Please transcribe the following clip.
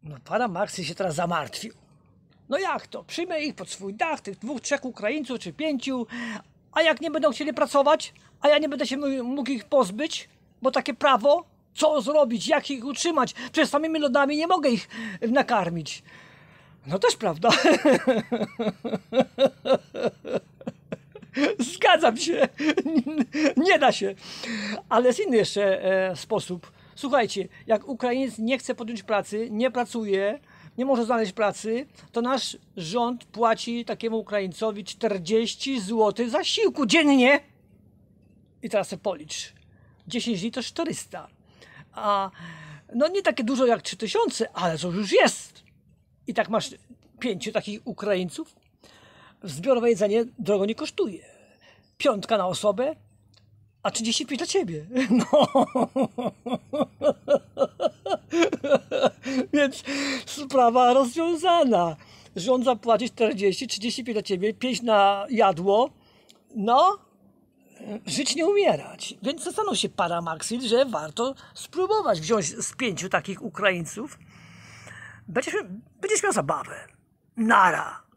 No Paramaxyl się teraz zamartwił. No jak to? Przyjmę ich pod swój dach, tych 2, 3 Ukraińców czy 5, a jak nie będą chcieli pracować, a ja nie będę się mógł ich pozbyć, bo takie prawo, co zrobić, jak ich utrzymać? Przecież samymi lodami nie mogę ich nakarmić. No też prawda. Zgadzam się. Nie da się. Ale jest inny jeszcze sposób. Słuchajcie, jak Ukrainiec nie chce podjąć pracy, nie pracuje, nie może znaleźć pracy, to nasz rząd płaci takiemu Ukraińcowi 40 zł zasiłku dziennie. I teraz sobie policz. 10 dni to 400. A no nie takie dużo jak 3000, ale to już jest. I tak masz 5 takich Ukraińców. Zbiorowe jedzenie drogo nie kosztuje. 5 na osobę, a 35 dla ciebie. No. Więc sprawa rozwiązana. Rząd zapłaci 40, 35 dla ciebie, 5 na jadło. No, żyć nie umierać. Więc zastanów się, Paramaxyl, że warto spróbować wziąć z 5 takich Ukraińców. Będziesz miał zabawę. Nara.